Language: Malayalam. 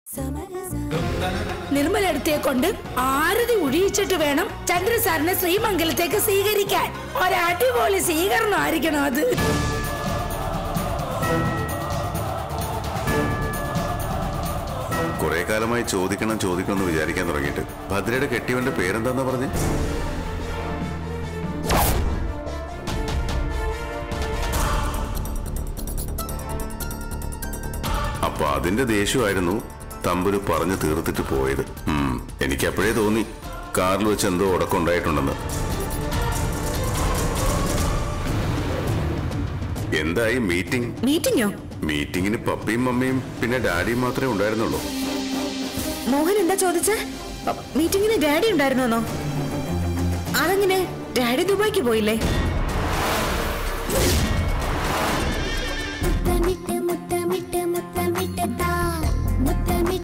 നിർമ്മലടുത്തയെ കൊണ്ട് ആരതി ഒഴിയിച്ചിട്ട് വേണം ചന്ദ്ര സാറിനെ ശ്രീമംഗലത്തേക്ക് സ്വീകരിക്കാൻ. ഒരടിപൊളി സ്വീകരണമായിരിക്കണം അത്. കുറെ കാലമായി ചോദിക്കണം എന്ന് വിചാരിക്കാൻ തുടങ്ങിയിട്ട്. ഭദ്രയുടെ കെട്ടിയവന്റെ പേരെന്താന്നാ പറഞ്ഞേ? അപ്പൊ അതിന്റെ ദേഷ്യമായിരുന്നു തമ്പുരു പറഞ്ഞു തീർത്തിട്ട് പോയത്. എനിക്ക് അപ്പോഴേ തോന്നി കാറിൽ വെച്ച് എന്തോ ഉടക്കുണ്ടായിട്ടുണ്ടെന്ന്. എന്തായി മീറ്റിംഗോ? മീറ്റിംഗിന് പപ്പയും മമ്മിയും പിന്നെ ഡാഡിയും മാത്രമേ ഉണ്ടായിരുന്നുള്ളൂ. മോഹൻ എന്താ ചോദിച്ചേ? മീറ്റിംഗിന് ഡാഡി ഉണ്ടായിരുന്നോ? അതെങ്ങനെ? ഡാഡി ദുബായിക്ക് പോയില്ലേ? മുത്തമിട്ട് മുത്തമിട്ട് മുത്തമിട്ട് താ